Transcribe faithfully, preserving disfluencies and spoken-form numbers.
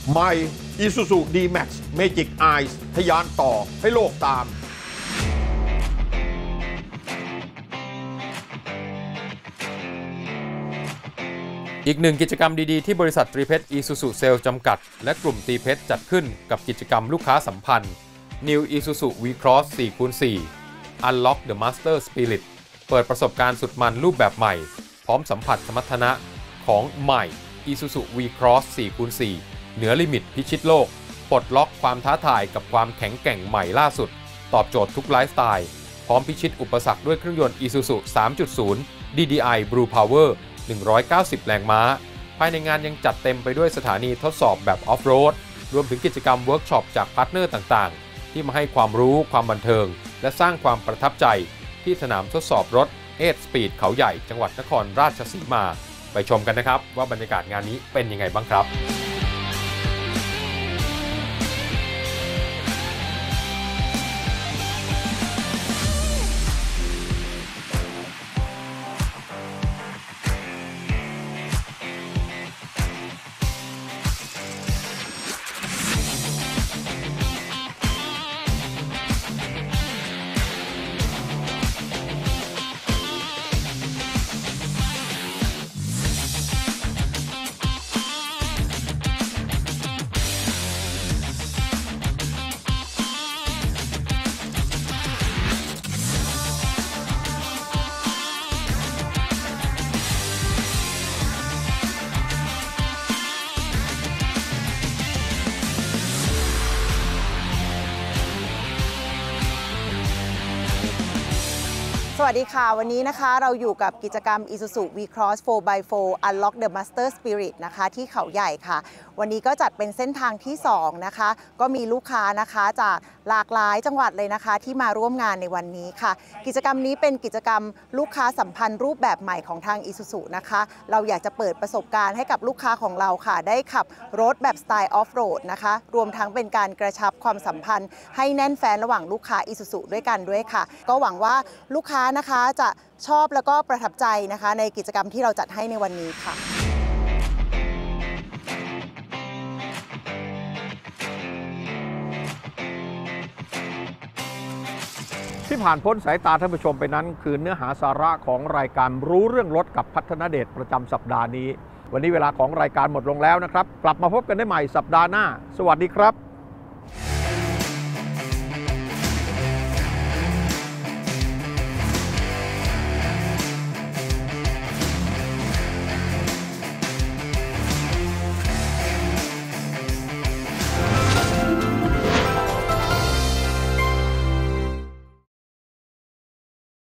ใหม่ Isuzu ดี แม็กซ์ Magic Eyes ทะยานต่อให้โลกตามอีกหนึ่งกิจกรรมดีๆที่บริษัทตรีเพชร Isuzu Sales จำกัดและกลุ่มตรีเพชรจัดขึ้นกับกิจกรรมลูกค้าสัมพันธ์ New Isuzu V-Cross โฟร์ คูณ โฟร์ Unlock the Master Spirit เปิดประสบการณ์สุดมันรูปแบบใหม่พร้อมสัมผัสสมรรถนะของใหม่ Isuzu V-Cross โฟร์ คูณ โฟร์ เหนือลิมิตพิชิตโลกปลดล็อกความท้าทายกับความแข็งแกร่งใหม่ล่าสุดตอบโจทย์ทุกไลฟ์สไตล์พร้อมพิชิตอุปสรรคด้วยเครื่องยนต์ Isuzu สามจุดศูนย์ ดี ดี ไอ Blue Power หนึ่งร้อยเก้าสิบ แรงม้าภายในงานยังจัดเต็มไปด้วยสถานีทดสอบแบบออฟโรดรวมถึงกิจกรรมเวิร์กช็อปจากพาร์ทเนอร์ต่างๆที่มาให้ความรู้ความบันเทิงและสร้างความประทับใจที่สนามทดสอบรถเอทสปีดเขาใหญ่จังหวัดนครราชสีมาไปชมกันนะครับว่าบรรยากาศงานนี้เป็นยังไงบ้างครับสวัสดีค่ะวันนี้นะคะเราอยู่กับกิจกรรม Isuzu V-Cross โฟร์ บาย โฟร์ Unlock the Master Spirit นะคะที่เขาใหญ่ค่ะวันนี้ก็จัดเป็นเส้นทางที่สองนะคะก็มีลูกค้านะคะจากหลากหลายจังหวัดเลยนะคะที่มาร่วมงานในวันนี้ค่ะกิจกรรมนี้เป็นกิจกรรมลูกค้าสัมพันธ์รูปแบบใหม่ของทาง Isuzu นะคะเราอยากจะเปิดประสบการณ์ให้กับลูกค้าของเราค่ะได้ขับรถแบบสไตล์ออฟโรดนะคะรวมทั้งเป็นการกระชับความสัมพันธ์ให้แน่นแฟ้นระหว่างลูกค้า Isuzu ด้วยกันด้วยค่ะก็หวังว่าลูกค้านะคะจะชอบแล้วก็ประทับใจนะคะในกิจกรรมที่เราจัดให้ในวันนี้ค่ะที่ผ่านพ้นสายตาท่านผู้ชมไปนั้นคือเนื้อหาสาระของรายการรู้เรื่องรถกับพัฒนเดชประจำสัปดาห์นี้วันนี้เวลาของรายการหมดลงแล้วนะครับกลับมาพบกันได้ใหม่สัปดาห์หน้าสวัสดีครับ